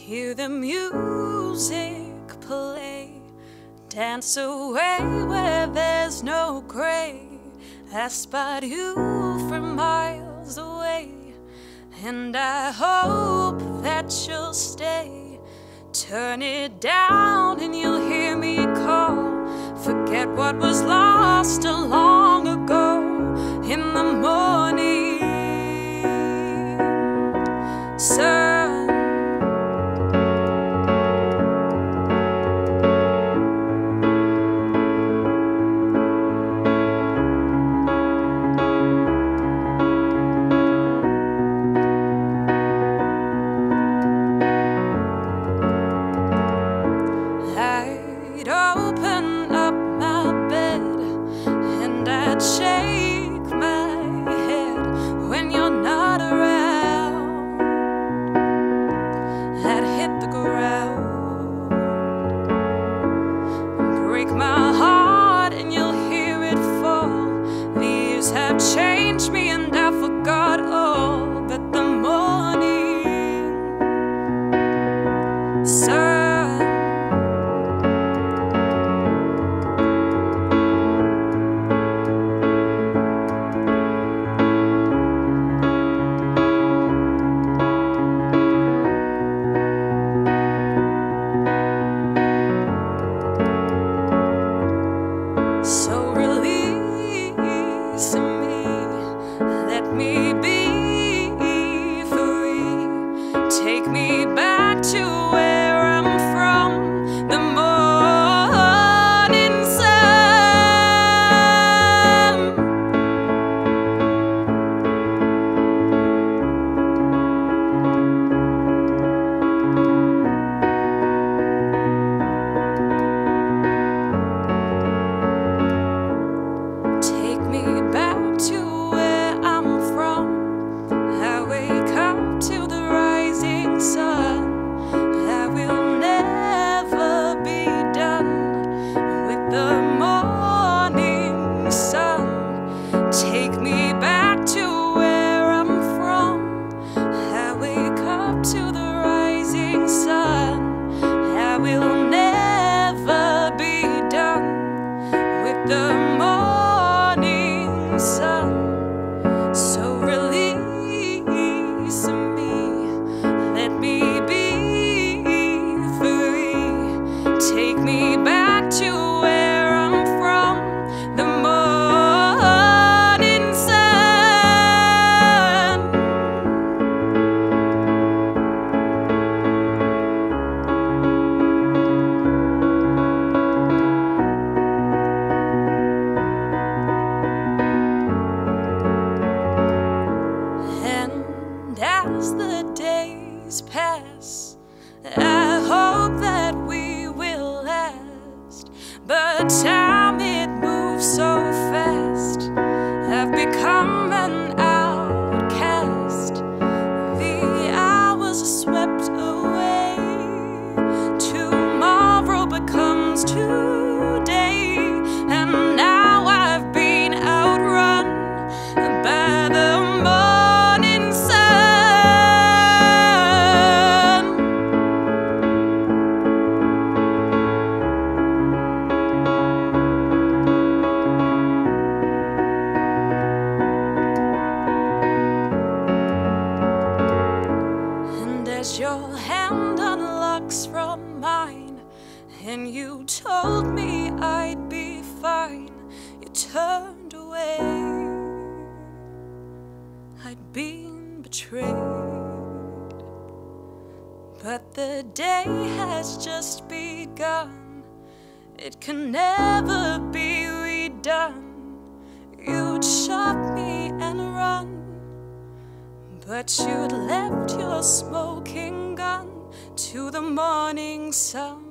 Hear the music play, dance away where there's no gray. I spot you from miles away, and I hope that you'll stay. Turn it down and you'll hear me call. Forget what was lost long ago. In the morning sun, I'd open up my bed and I'd shake my head when you're not around. I'd hit the ground, break my heart and you'll hear it fall. The years have changed me and I forgot all, but the morning sun, so release me, let me be free. Take me back to where I'm from, the morning sun. Take me back to where I'm from. I wake up to the rising sun. I will never be done with the morning sun. Take me back to where I'm from. I wake up to the rising sun. I will never be done with the morning sun. So release me, let me be free. Take me back to where I'm from, the morning sun. And as the days pass, I hope that we will last. But time, it moves so fast. I've become an outcast. The hours are swept away. Tomorrow becomes today. And now I've been outrun by the morning sun. And as your hand unlocks from mine, and you told me I'd be fine, you turned away. I'd been betrayed, but the day has just begun. It can never be redone. You'd shot me and run, but you'd left your smoking gun to the morning sun.